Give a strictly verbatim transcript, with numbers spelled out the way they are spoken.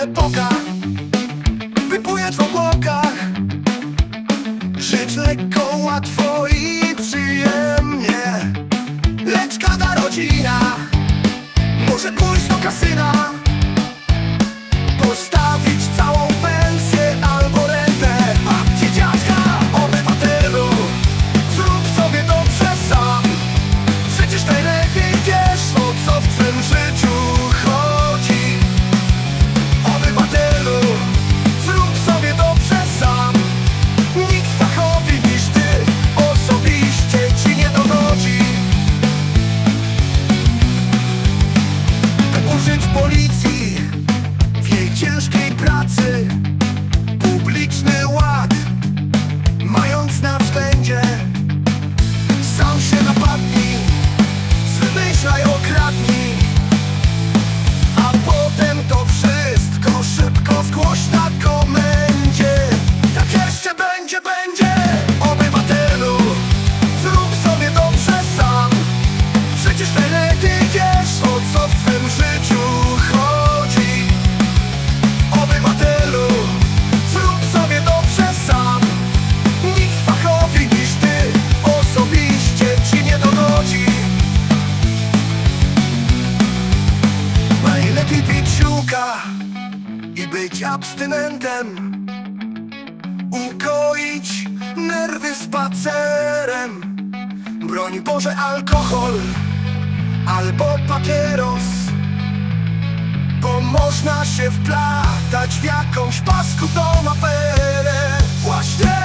epoka wypłynie w obłokach. Żyć lekko, łatwo i przyjemnie, lecz każda rodzina może pójść do kasyna, postawić całą pensję albo rentę. Babci, dziadka, obywatelu, zrób sobie dobrze sam. Przecież najlepiej wiesz, o co w twym życiu chodzi. Obywatelu, zrób sobie dobrze sam. Nikt fachowy niż ty osobiście ci nie dogodzi. Użyć policji w jej ciężkiej pracy, publiczny ład mając na względzie. Sam się napadnij, zwymyślaj, okradnij, a potem to wszystko szybko zgłoś na komendzie. Jak jeszcze będzie, będzie. Obywatelu, zrób sobie dobrze sam. Przecież najlepiej wiesz, o co w twym życiu chodzi. Obywatelu, zrób sobie dobrze sam. Nikt fachowy niż ty osobiście ci nie dogodzi. Najlepiej pić siłka i być abstynentem, ukoić nerwy spacerem. Broń Boże, alkohol albo papieros, bo można się wplatać w jakąś paskudną aferę. Właśnie